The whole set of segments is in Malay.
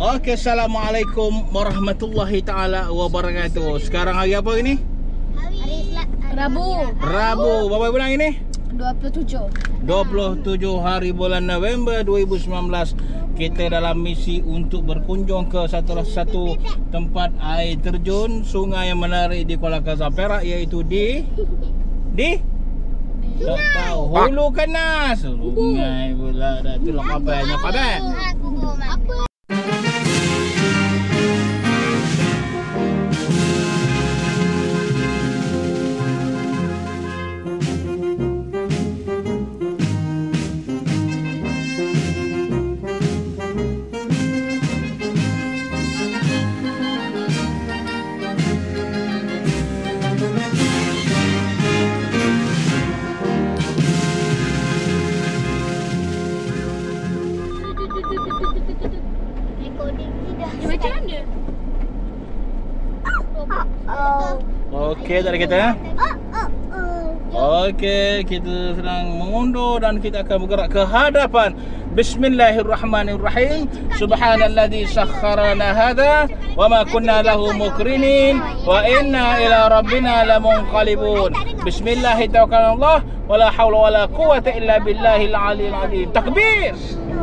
Okey, Assalamualaikum warahmatullahi taala wabarakatuh. Sekarang hari apa ini? Rabu. Berapa bulan ini? 27 hari bulan November 2019. Kita dalam misi untuk berkunjung ke satu tempat air terjun sungai yang menarik di Kuala Kangsar Perak, iaitu di tak tahu, Hulu Kenas. Sungai pula dah tu lah apa yang pakai. Okey, dari kita. Okey, kita sedang mengundur dan kita akan bergerak ke hadapan. Bismillahirrahmanirrahim. Subhanalladzi sakharana hadza wa ma kunna lahu muqrinin wa inna ila rabbina lamunqalibun. Bismillahirrahmanirrahim. Wala haula wala quwwata illa billahil aliyil azim. Takbir.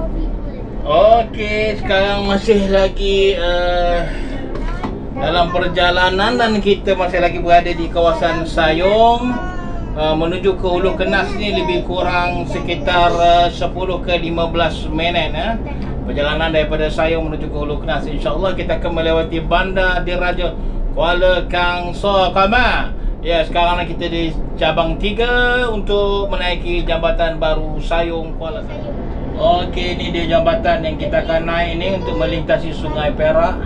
Okey, sekarang masih lagi dalam perjalanan dan kita masih lagi berada di kawasan Sayong. Menuju ke Hulu Kenas ni lebih kurang sekitar 10 ke 15 minit. Perjalanan daripada Sayong menuju ke Hulu Kenas. InsyaAllah kita akan melewati Bandar Diraja Kuala Kangsar Kama. Ya, sekarang kita di cabang 3 untuk menaiki jambatan baru Sayong Kuala Kangsar. Okey, ini dia jambatan yang kita akan naik ni untuk melintasi Sungai Perak.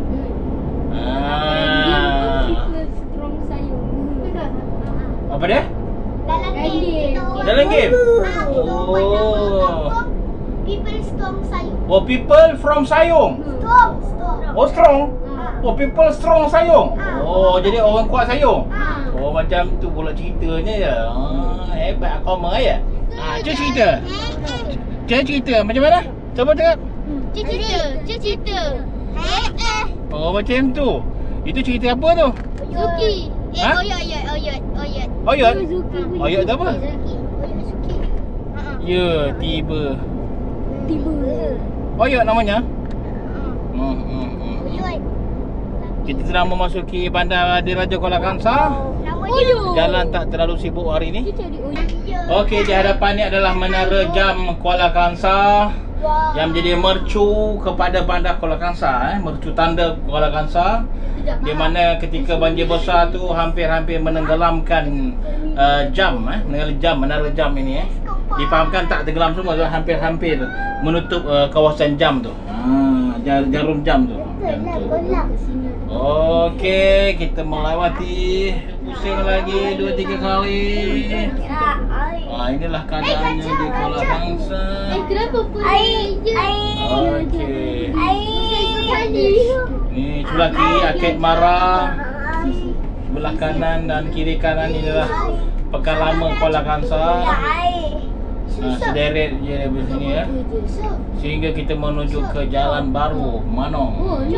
Apa dia? Dalam game. Oh. People strong Sayong. Oh, people from Sayong. Strong. Oh, strong. Oh, people strong Sayong. Oh, jadi orang kuat Sayong. Oh, macam tu pula ceritanya ya. Hebat kau ya. Cuba cerita. Cerita macam mana? Cuba cakap. Cerita. Oh, macam tu. Itu cerita apa tu? Zuki. Oyot. Oyot tu apa? Zuki. Ya, tiba. Oyot namanya? Oyot. Kita sedang memasuki Bandar Diraja Kuala Kangsar. Jalan tak terlalu sibuk hari ni. Okey, di hadapan ni adalah Menara Jam Kuala Kangsar yang menjadi mercu kepada Bandar Kuala Kangsar, mercu tanda Kuala Kangsar, di mana ketika banjir besar tu hampir-hampir menenggelamkan menara jam ini. Difahamkan tak tenggelam semua, hampir-hampir menutup kawasan jam tu. Jarum jam tu. Okey, kita melewati, pusing lagi 2-3 kali. Inilah keadaannya di Kuala Kangsar. Kenapa air? Okey. Ni sebelah kiri Arkad Mara, sebelah kanan dan kiri kanan ini adalah Pekan Lama Kuala Kangsar. Sederet je dari sini ya. Sehingga kita menuju ke Jalan Baru Manong.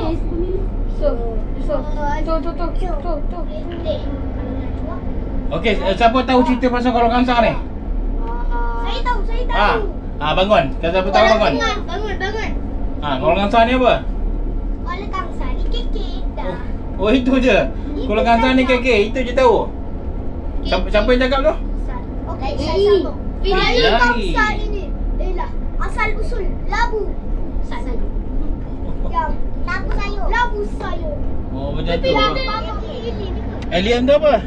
Okey, siapa tahu cerita pasal Kuala Kangsar ni? Saya tahu. Bangun. Siapa tahu bangun? Bangun. Kuala Kangsar ni apa? Kuala Kangsar ni KK dah. Oh, itu je. Kuala Kangsar ni KK, itu je tahu. Siapa yang cakap tu? Okey, saya sambung. Kuala Kangsar ini ialah asal usul labu sayur. Yang labu sayur. Oh, macam tu. Tapi ada ini ke? Alien tu apa?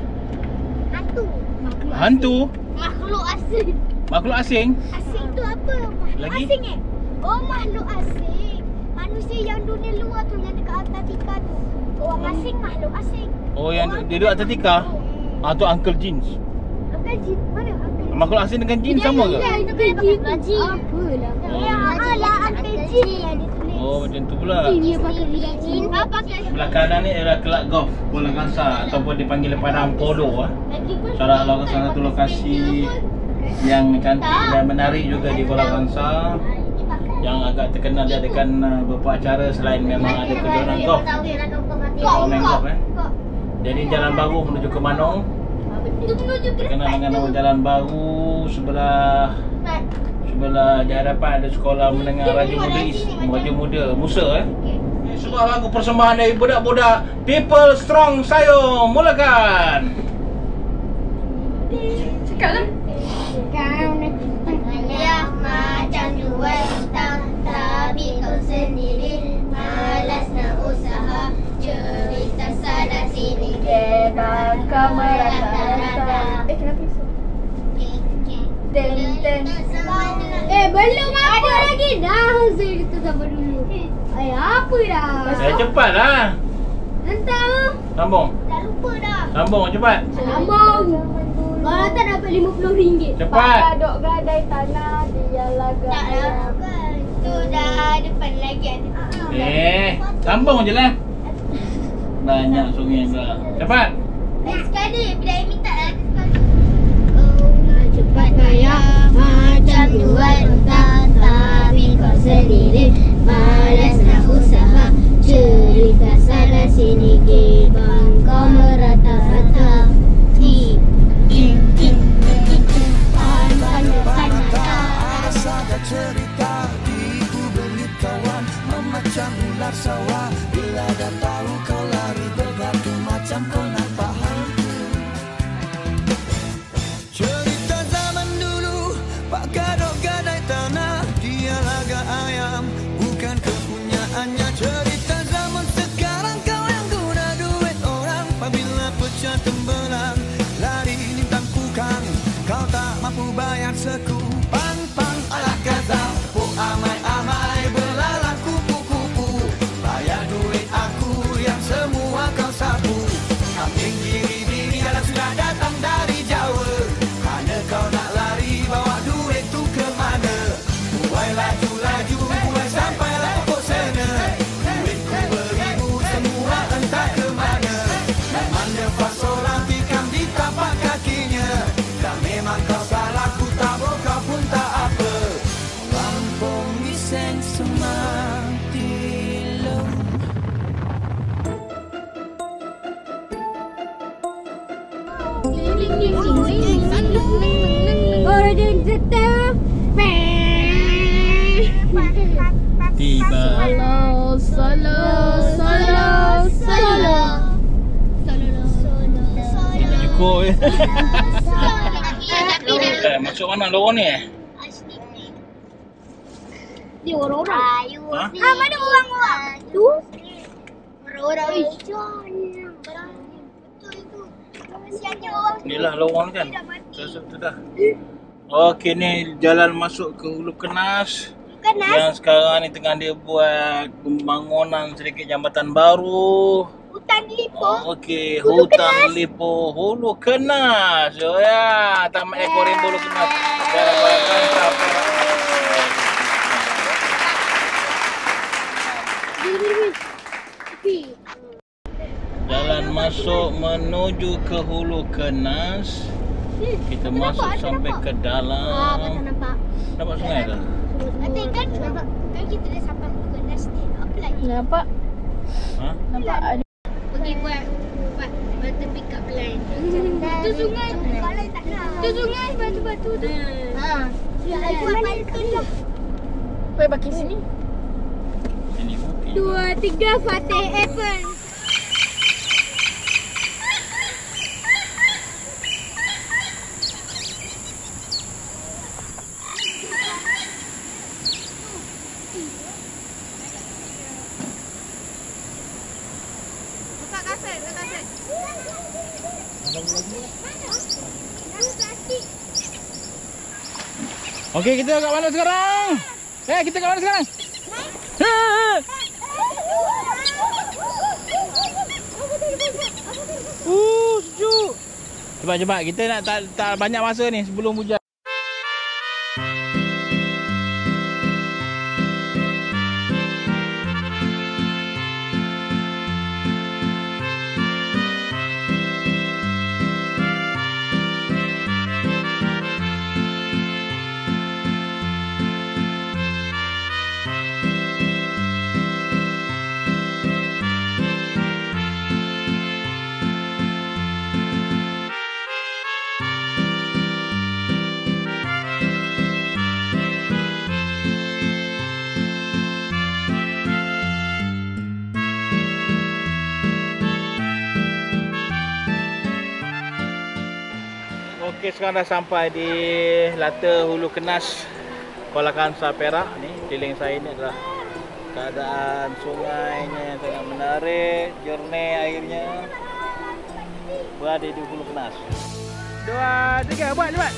Hantu? Makhluk asing. Makhluk asing? Asing tu apa? Makhluk Lagi? asing Oh, makhluk asing. Manusia yang dunia luar tu, yang dekat Antartika tu. Orang asing, makhluk asing. Oh, yang duduk Antartika? Tu Uncle Jeans. Uncle Jin, mana Uncle Jin? Makhluk asing dengan jin sama ke? Uncle Jin. Apalah. Alah, Uncle Jin yang dia tulis. Oh, macam tu pula. Dia pakai jin. Pakai. Sebelah kanan ni adalah Kelab Golf Kuala Kangsar ataupun dipanggil Padang Polo. Salah satu lokasi yang cantik dan menarik juga di Kuala Kangsar. yang agak terkenal dia adakan beberapa acara selain memang ada kejuaraan golf. Main golf Jadi jalan baru menuju ke Manong. Terkenal dengan nama jalan baru sebelah di hadapan ada sekolah menengah Raja Muda Musa Sebuah lagu persembahan dari budak-budak People Strong Sayong. Mulakan. Cakaplah. Ya macam jual hutang, tapi kau sendiri malas nak usaha. Cerita sana sini Depan merata-rata. Kenapa isu? Ten. Belum apa lagi. Dah cerita sama dulu. Apa dah? Cepatlah. Entah. Sambung. Dah lupa dah. Sambung cepat. Sambung. Kalau tak dapat RM50. Cepat. Dok gadai tanah dia laga. Tak lah. Tu dah depan lagi ada. Sambung je lah. Banyak sungai pula. Cepat. Sekali. Bila minta lah sekali. Oh, cepat kaya macam jual hutang, tapi kau sendiri malas nak usaha. Cerita sana sini gebang, kau merata-rata. Ada cerita di belit kawan memacam ular sawah. Bila dah tahu kau lari berbatu macam kau nampak hantu. Cerita zaman dulu Pak Gadok gadai tanah, dia laga ayam bukan kepunyaannya. Cerita zaman sekarang kau yang guna duit orang. Apabila pecah tembelang lari nintang kukang, kau tak mampu bayar seku. Pang ala kata tepuk amai-amai belalang kupu-kupu. Bayar duit aku yang semua kau sapu. Kambing diri adalah sudah datang dari Jawa. Mana kau nak lari bawa duit tu ke mana? Buai laju-laju buai sampailah pokok sana. Duitku beribu semua entah ke mana. Memang lepas orang tikam di tapak kakinya. Dan memang kau salah ku tabur kau pun tak apa. Lampung iseng semantilo. Orang jatuh. Tiba. Solo. Kita cukup je. Masuk mana lorong ni? Dia orang-orang. Ha? Mana orang-orang? Tu. Orang-orang. Betul itu. Kasihannya orang. Inilah lorong kan. Tu dah. Okey, ni jalan masuk ke Hulu Kenas. Yang sekarang ni tengah dia buat pembangunan sedikit jambatan baru. Hutan Lipo. Okey, Hutan Lipo Hulu Kenas. Oh ya, Taman Ekorim Hulu Kenas. Jalan masuk menuju ke Hulu Kenas. Kita masuk sampai ke dalam. Tak nampak. Nampak sungai ke? Nanti kan nampak. Kan kita dah sampai Hulu Kenas ni. Apa lagi? Nampak? Ha? Nampak ada. Pergi buat batu pick up line. Tu sungai. Kalau tak nak. Tu sungai batu-batu tu. Ya, buat pantun lah. Boleh pakai sini. Ini bukit. 2, 3 Fatih Apple. Okey, kita kat mana sekarang? Kita kat mana sekarang? Sejuk. Cepat-cepat, kita nak tak banyak masa ni sebelum hujan. Okey, sekarang dah sampai di Lata Hulu Kenas, Kuala Kangsar, Perak. Ni keliling saya ni adalah keadaan sungainya yang sangat menarik, jernih airnya. Berada di Hulu Kenas. 2, 3, buat cepat.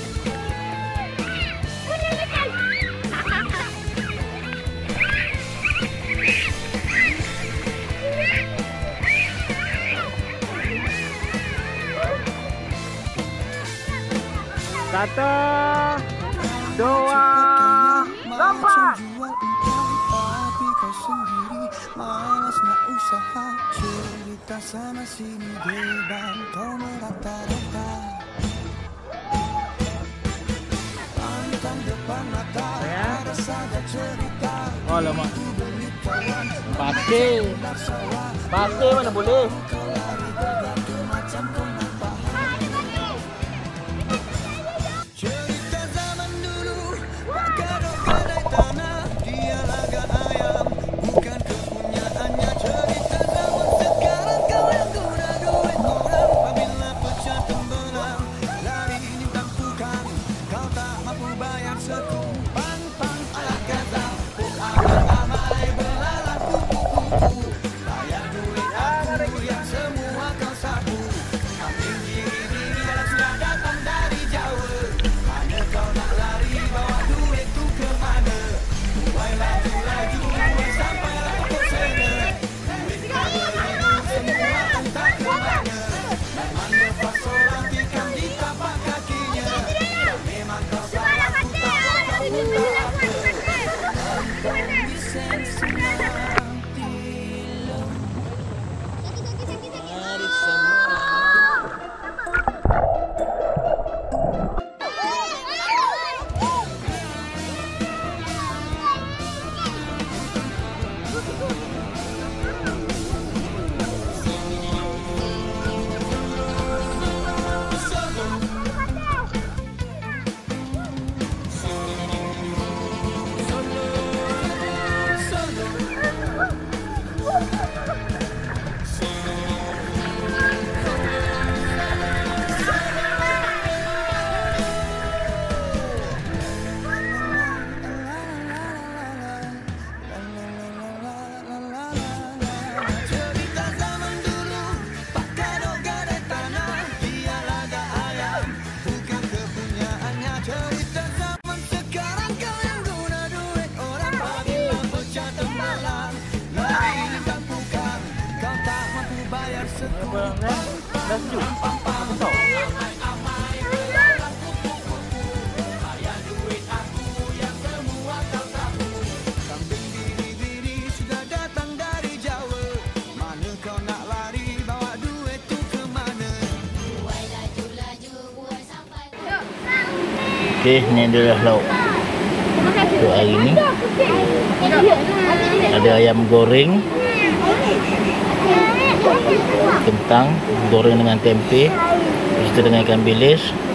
Satu, 2, lompat. Tapi kau sendiri malas nak usaha, cerita sana sini beban kau merata-rata. Pantang depan mata ada saja cerita. Oh lama. Pasir mana boleh. Cerita zaman dulu pakai gadai tanah, dia laga ayam bukan kepunyaannya. Cerita zaman sekarang kau yang guna duit orang, apabila pecah tembelang lari nyimpan bukan, kau tak mampu bayar sekumpang pang ala kata amai belalang kupu-kupu. Bayar duit aku yang semua kau sapu, kambing diri dalam sudah datang dari Jawa. Mana kau nak lari bawa duit tu ke mana? Buai laju-laju sampailah ke sana. Duit kau beribu semua entah ke mana. Memang lepas seorang tikam di tapak kakinya. Memang kau salah ku tak tahu cerita zaman dulu pakai gadai tanah, dia laga ayam bukan kepunyaannya. Cerita zaman sekarang kau yang guna duit orang, apabila pecah tembelang lari nyimpan bukan, kau tak mampu bayar sekumpang. Dah sejuk. Besar. Kambing biri-biri sudah datang dari Jawa. Mana kau nak lari bawa duit tu ke mana? Okey, ni adalah lauk untuk hari ni. Ada ayam goreng, kentang goreng dengan tempe, lepas itu dengan ikan bilis,